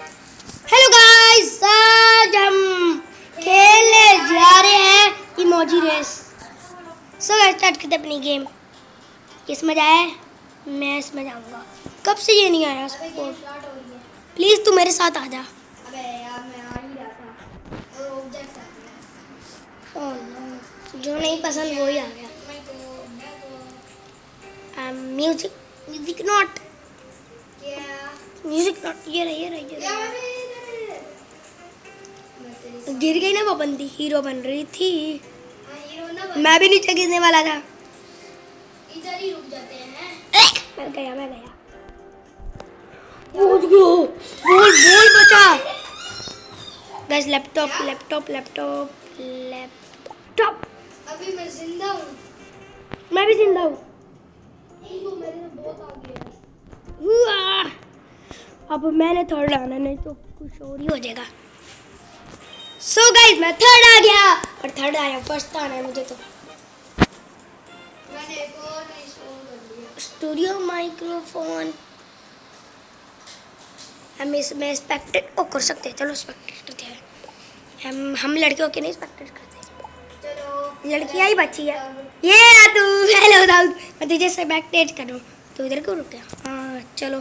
Hello guys, आज हम खेलने जा रहे हैं emoji race. So guys start करते अपनी गेम। किस मजा आया? मैं इसमें जाऊंगा। कब से ये नहीं आया प्लीज तू मेरे साथ आ जा। अबे यार मैं आ ही रहा था और ऑब्जेक्ट आ गया। ओह नो, जो नहीं पसंद वो ही आ गया। Music not, music not. ये रही गिर गई ना वो बंदी, हीरो बन रही थी। मैं भी नीचे गिरने वाला था। इधर ही रुक जाते हैं। मैं गया। बोल बचा। Guys laptop. अभी मैं जिंदा हूँ। मैं भी जिंदा हूँ। तो मेरे से बहुत आगे है। अब मैंने थर्ड आना, नहीं तो कुछ और ही हो जाएगा। सो गाइस मैं थर्ड आ गया, और थर्ड आया, फर्स्ट आना है मुझे तो। मैंने एक और इंस्टॉल कर लिया। Studio microphone. हम इसमें स्पेक्टेट कर सकते हैं। चलो स्पेक्टेट करते हैं। हम लड़कियों के नहीं स्पेक्टेट करते। चलो लड़कियां ही बची है। ये रहा तू। हेलो दाऊद, मैं तुझे स्पेक्टेट करूँ। तो इधर क्यों रुक गया? हाँ चलो,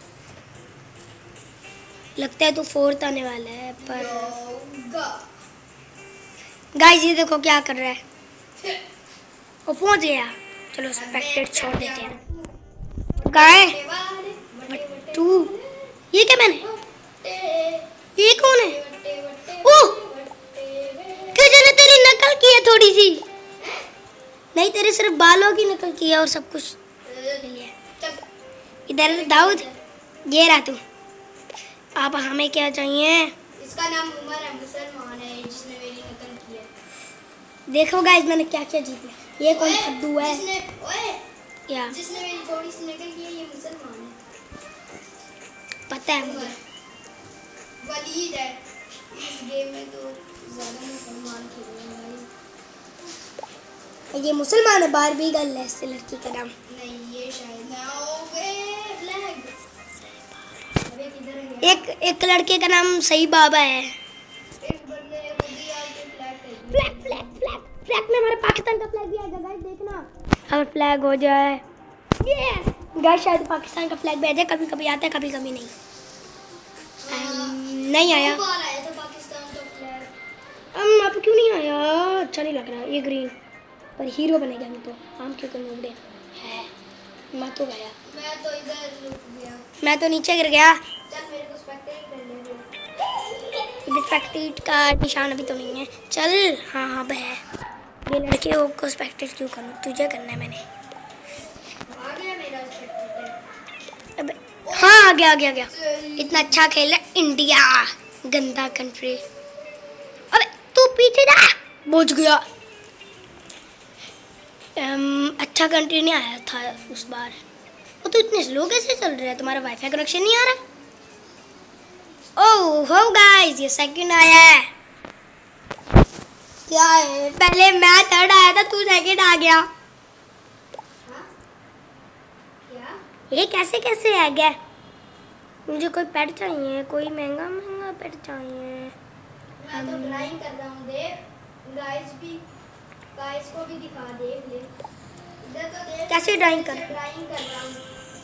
लगता है तू फोर्थ आने वाला है। पर गाइस ये देखो क्या कर रहा है। वो पहुंच गया। चलो स्पेक्टेट छोड़ देते हैं। कहाँ है तू? ये क्या मैंने? ये कौन है? ओह, किसी ने तेरी नकल की है थोड़ी सी। नहीं, तेरे सिर्फ बालों की नकल की है और सब कुछ। इधर दाऊद, ये रहा तू। अब हमें क्या चाहिए? इसका नाम उमर है, मुसलमान है जिसने मेरी नकल की है। देखो गाइस मैंने क्या क्या जीता। ये कौन फद्दू है? क्या? जिसने मेरी थोड़ी सी नकल की है ये मुसलमान है। पता है मुझे। वलीद है। इस गेम में तो ज्यादा मुसलमान खेल रहे हैं। ये मुसलमान है, बारबी गर्ल है इससे लड़की का नाम। नहीं, ये शायद ना हो गए फ्लैग। अबे किधर है? एक लड़के का नाम सही बाबा है। एक बंदे ने खुदी आके फ्लैग में हमारे पाकिस्तान का फ्लैग भी आएगा गाइस, देखना। अगर फ्लैग हो जाए ये गाइस, शायद पाकिस्तान का फ्लैग भी आ जाए। कभी कभी आता है, कभी कभी नहीं। नहीं आया। बार आया था पाकिस्तान का फ्लैग। अब क्यों नहीं आया? अच्छा नहीं लग रहा ये ग्रीन। पर हीरो बनेगा हम तो। हम क्यों करने उड़े है? मैं तो गया। मैं तो इधर रुक गया। मैं तो नीचे गिर गया। चल मेरे को स्पेक्टेट कर ले। स्पेक्टेट का निशान अभी तो नहीं है। चल हाँ अब है। ये लड़के को स्पेक्टेट क्यों करूँ? तुझे करना है मैंने। आ गया मेरा स्पेक्टेट। अब हाँ आ गया। इतना अच्छा खेल है इंडिया, गंदा कंट्री। अबे तू पीछे जा। पहुंच गया। अच्छा कंट्री नहीं आया था उस बार। वो तो इतने स्लो कैसे चल रहा है? तुम्हारा वाईफाई कनेक्शन नहीं आ रहा? ओह हो गाइस, ये सेकंड आया है। क्या है? पहले मैं थर्ड आया था, तू सेकंड आ गया। क्या? ये कैसे आ गया? मुझे कोई पेट चाहिए, कोई महंगा पेट चाहिए। मैं तो ड्राइंग कर रहा हूँ। देख गाइस को भी दिखा दे। इधर तो देख कैसे ड्राइंग कर रहा हूँ।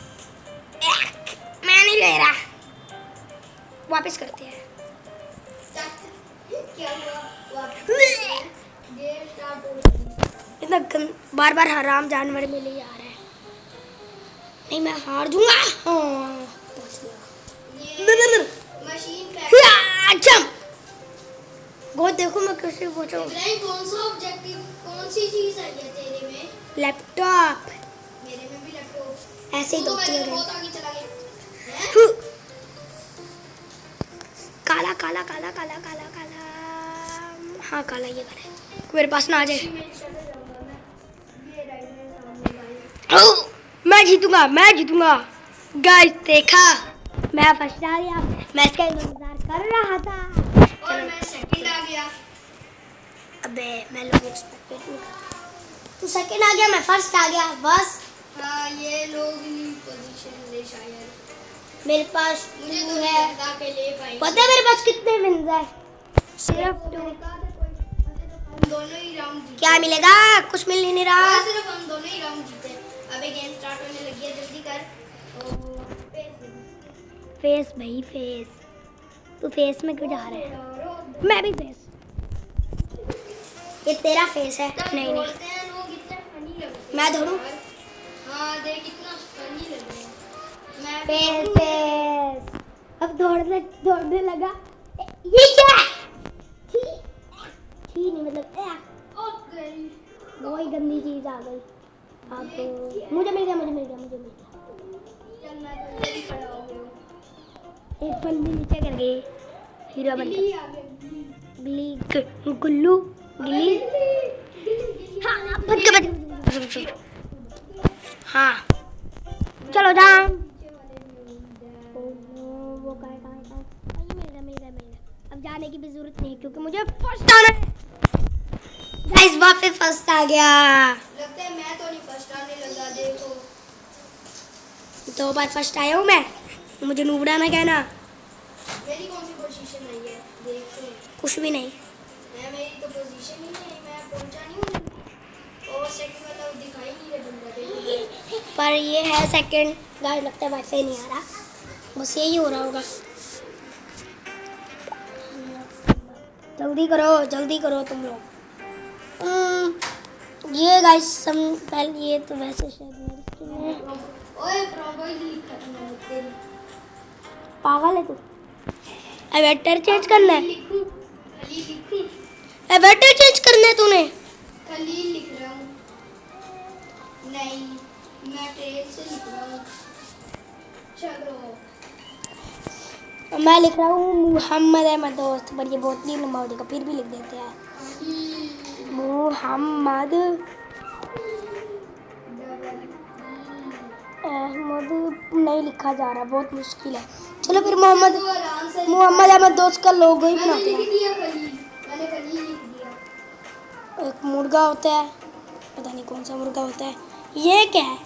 मैं नहीं ले रहा। वापस करते हैं। क्या हुआ? गेम स्टार्ट हो गई। इतना बार बार हराम जानवर में ले आ रहा है। नहीं मैं हार दूंगा। हाँ मशीन जंप। गो देखो मैं कैसे पहुंचा। कौन सा ऑब्जेक्टिव, कौन सी चीज है ये तेरे में? लैपटॉप। मेरे में भी लैपटॉप। ऐसे ही तो होती है। बहुत आगे चला गया। काला हाँ काला ये वाला है। मेरे पास ना आ जाए। मैं जीतूंगा। गाइस देखा, मैं फर्स्ट आ गया। मैं इसका इंतजार कर रहा था और मैं सेकंड आ गया। अबे मैं लोग एक्सपेक्टेड नहीं करता। तू सेकंड आ गया, मैं फर्स्ट आ गया बस। हाँ ये लोग नहीं पोजीशन ले शायद। मेरे पास मुझे तो है। लगा के ले भाई पता है मेरे पास कितने विन्स है? सिर्फ 2। हम दोनों ही राउंड जीते। क्या मिलेगा? कुछ मिल ही नहीं रहा। सिर्फ हम दोनों ही राउंड जीते। अबे गेम स्टार्ट होने लगी है, जल्दी कर। फेस भाई फेस। तू फेस में क्यों जा रहा है? मैं भी फेस। ये तेरा फेस है। नहीं नहीं बोलते हैं लोग इतने फनी लगते हैं। मैं दौड़ूं? हाँ देख कितना फनी लग रहा है। मैं फेस फेस। अब दौड़ने लगा। ये क्या है? छी छी नहीं मतलब वही गंदी चीज आ गई। अब तो मुझे मिल गया। चलना तो इधर ही खड़ा हो गया। एक बंदी नीचे गिर गई। हीरो बन बिल्ली गया। आ गई। बिल्ली गुल्लू गिल्ली। हाँ बच गया। हाँ चलो जाओ। वो कहाँ मिल गया। अब जाने की भी जरूरत नहीं क्योंकि मुझे फर्स्ट आना है। गाइस वापस फर्स्ट आ गया। लगता है मैं तो नहीं फर्स्ट आने लगा। देखो 2 बार फर्स्ट आया हूँ मैं। मुझे नूबड़ा ना कहना। मेरी कौन सी पोजीशन आई है देखते हैं। कुछ भी नहीं। मेरी तो पोजीशन ही नहीं, मैं पहुंचा नहीं हूँ। और सेकंड वाला दिखाई नहीं दे बंदा। देखो पर ये है सेकंड। गाइस लगता है वैसे ही नहीं आ रहा। बस यही हो रहा होगा। जल्दी करो तुम लोग। ये गाइस पहले ये तो वैसे शायद ओए प्रोबेबली खत्म तेरी। पागल है तू। एवेटर चेंज करना है। लिखूं खलील लिखूं। एवेटर चेंज करना है तूने? खलील लिख रहा हूँ। नहीं मैं ट्रेन से लिख रहा हूँ। चलो मैं लिख रहा हूँ मुहम्मद है मेरा दोस्त। पर ये बहुत नहीं लंबा हो जाएगा, फिर भी लिख देते हैं मुहम्मद अहमद। नहीं लिखा जा रहा, बहुत मुश्किल है। चलो फिर मोहम्मद अहमद दोस्त का लोगो ही बनाते हैं। मैंने खलील लिख दिया। एक मुर्गा होता है, पता नहीं कौन सा मुर्गा होता है। ये क्या है?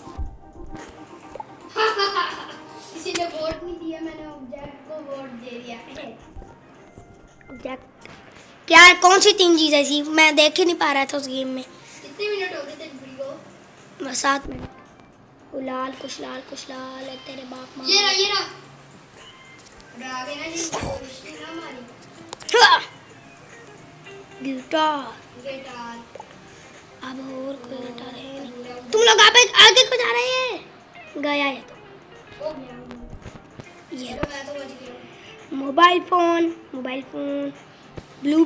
किसी ने वोट नहीं दिया, मैंने ऑब्जेक्ट को वोट दे दिया। ऑब्जेक्ट क्या है? कौन सी 3 चीज़ ऐसी मैं देख ही नहीं पा रहा था उस गेम में। कितने मिनट हो गए तेरी वीडियो? बस 7 मिनट। कुछ लाल है तेरे बाप माँ। ये रहा आगे ना जी कोशिश ना मारी। गिटार। गिटार अब और कोई गिटार है नहीं। तुम लोग आगे को जा रहे हैं। गया है तो हो गया। ये चलो मैं तो बच गया। मोबाइल फोन ब्लू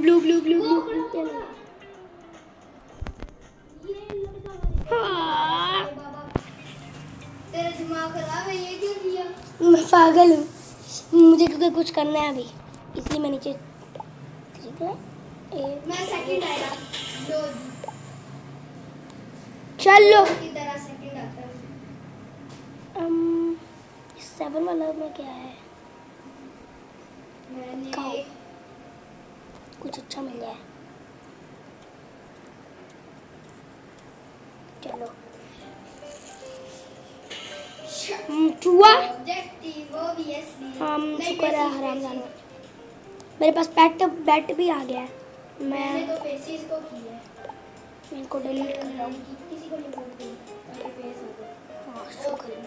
हाँ। तेरा दिमाग खराब है, ये क्यों किया? मैं पागल हूँ। मुझे क्योंकि कुछ करना है अभी, इसलिए मैं नीचे मैं सेकंड आया। लो चलो की तरह सेकंड आता है। 7 वाला में क्या है? मैंने कुछ अच्छा मिल जाए। चलो चूहा। ऑब्जेक्टिव ऑब्वियसली शुक्र है हराम जाना। मेरे पास बैट भी आ गया है। मैंने मैं तो फेसेस को किया है। इनको डिलीट कर रहा हूँ। किसी को नहीं वोट दिया ताकि फेस हो जाए। हाँ शुक्र।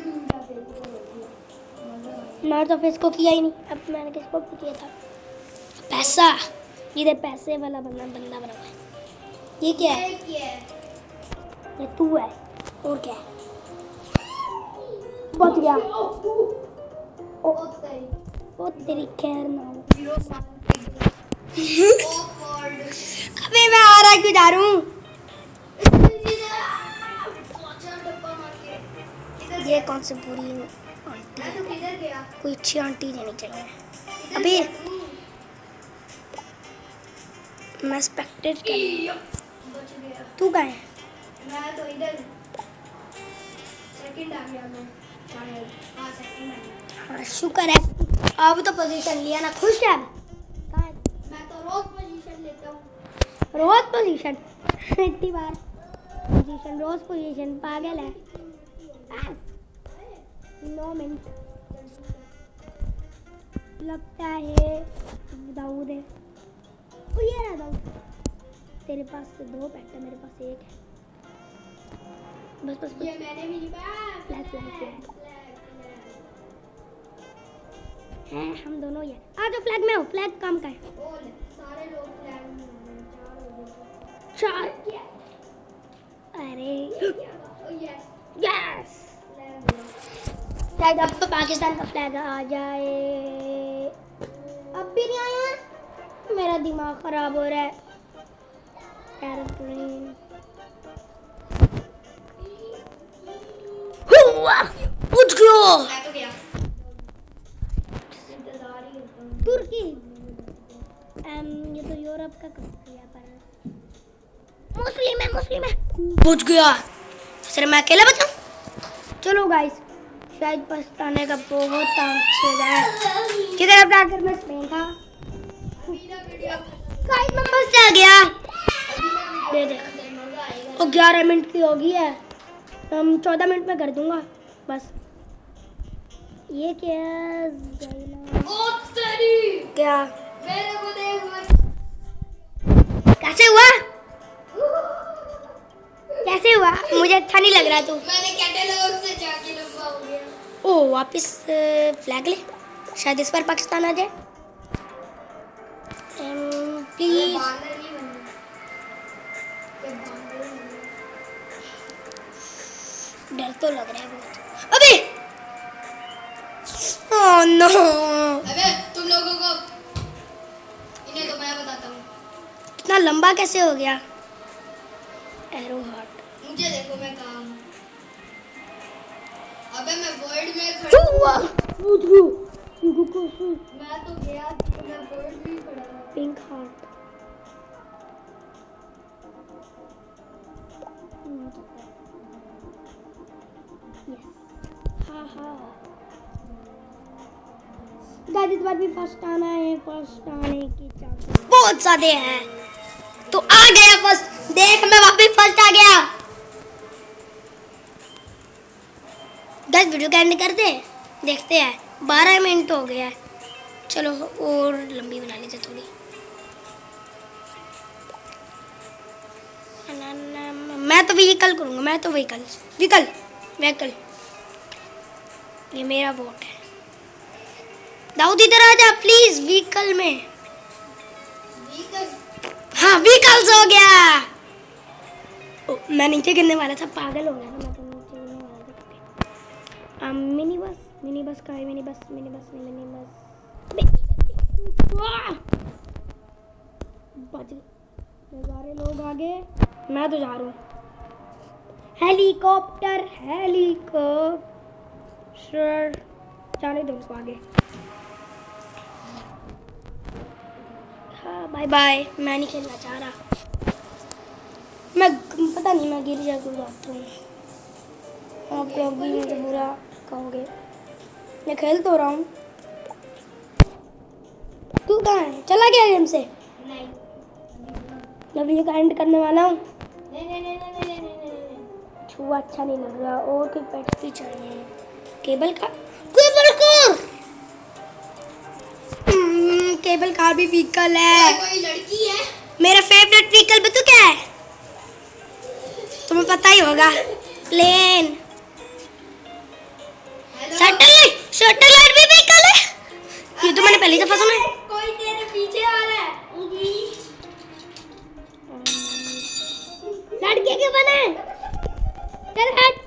मजा मैंने तो फेस को किया ही नहीं। अब मैंने किसको किया था? पैसा। ये पैसे वाला बंदा बना हुआ है। ये क्या है? ये तू है और क्या है? बच गया। ओ तेरी खैर ना हो। अबे मैं आ रहा क्यों जा रहा हूँ? ये कौन सी पूरी आंटी है? कोई अच्छी आंटी देनी चाहिए। अभी मैं स्पेक्टेट कर। तू कहाँ है? मैं तो इधर सेकंड आ गया मैं। हाँ सेकंड आ गया। हाँ शुक्र है। अब तो पोजीशन लिया ना, खुश है। मैं तो रोज पोजीशन लेता हूँ। रोज पोजीशन इतनी बार पोजीशन रोज पोजीशन पागल है। 9 मिनट लगता है दाऊद है। ओ ये रहा दाऊद। तेरे पास 2 पेट है, मेरे पास 1 है। बस ये मैंने भी लिया। फ्लैग है, हम दोनों ये। आ जाओ फ्लैग में हो। फ्लैग काम का है। सारे लोग फ्लैग में हो गए। 4 अरे यस शायद अब तो पाकिस्तान का फ्लैग आ जाए। अब भी नहीं आया। मेरा दिमाग खराब हो रहा है। एरोप्लेन उठ गया। मैं तो गया। इंतजार ही करता हूं। तुर्की ये तो यूरोप का कंट्री है पर मुस्लिम है। पहुंच गया। सिर्फ मैं अकेला बचा। चलो गाइस शायद पछताने का बहुत चांस है। किधर अब जाकर मैं स्पेन था। गाइस मैं फंस जा गया। दे 11 मिनट की होगी है। हम 14 मिनट में कर दूंगा बस। ये क्या क्या मेरे को देख। कैसे हुआ मुझे अच्छा नहीं लग रहा। तू मैंने कैटलॉग से जाके लंबा हो गया। ओ वापस फ्लैग ले। शायद इस बार पाकिस्तान आ जाए। प्लीज बांदर नहीं बनना। डर तो लग रहा है बहुत। अबे ओह नो। अबे तुम लोगों को इन्हें तो मैं बताता हूँ। इतना लंबा कैसे हो गया। एरो हार्ट मुझे देखो मैं कहाँ हूँ। अबे मैं वर्ल्ड में खड़ा हूँ। मैं तो गया तो मैं वर्ल्ड में खड़ा हूँ। पिंक हार्ट गाइस इस बार भी फर्स्ट आना है। फर्स्ट आने की चांस बहुत ज्यादा है। तो आ गया फर्स्ट। देख मैं वापस फर्स्ट आ गया। गाइस वीडियो का एंड करते हैं। देखते हैं 12 मिनट हो गया है। चलो और लंबी बना लेते थोड़ी। मैं तो व्हीकल करूंगा। मैं तो व्हीकल ये मेरा वोट है। दाऊद इधर आ जा प्लीज। व्हीकल में हाँ व्हीकल्स हो गया। ओ, मैं नीचे गिरने वाला था। पागल हो गया था। मैं तो नीचे गिरने वाला था। मिनी बस का है। मिनी बस बच गए सारे लोग आगे। मैं तो जा रहा हूँ। हेलीकॉप्टर जाने दो उनको आगे। हाँ बाय बाय। मैं नहीं खेलना चाह रहा। मैं पता नहीं मैं गिर जाता हूँ। आप लोग भी मुझे बुरा कहोगे। मैं खेल तो रहा हूँ। तू कहाँ है। चला गया गेम से। नहीं मैं वीडियो का एंड करने वाला हूँ। नहीं छुआ अच्छा नहीं लग रहा। और कोई पेट्स भी चाहिए। केबल कार केबल कार भी व्हीकल है। कोई लड़की है। मेरा फेवरेट व्हीकल भी तो क्या है तुम्हें पता ही होगा। प्लेन सैटेलाइट भी व्हीकल है। ये तो मैंने पहली दफा सुना है। कोई तेरे पीछे आ रहा है। लड़के के बने चल हट।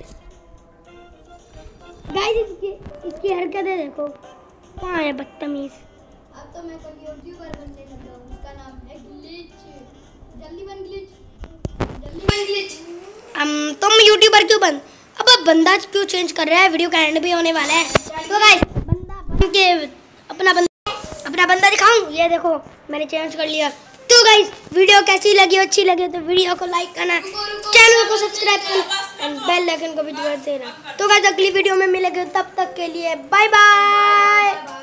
गाइस इसकी हरकतें देखो। कहाँ है बदतमीज। अब तो मैं कभी यूट्यूबर बनने लगा हूँ। उसका नाम है ग्लिच। जल्दी बन ग्लिच। तुम यूट्यूबर क्यों बन। अब बंदा क्यों चेंज कर रहा है। वीडियो का एंड भी होने वाला है। तो गाइस बंदा बन के अपना बंदा दिखाऊं। ये देखो मैंने चेंज कर लिया। तो गाइस वीडियो कैसी लगी। अच्छी लगे तो वीडियो को लाइक करना। चैनल को सब्सक्राइब करना एंड बेल आइकन को भी दबा देना। तो गाइस अगली वीडियो में मिलेंगे। तब तक के लिए बाय बाय।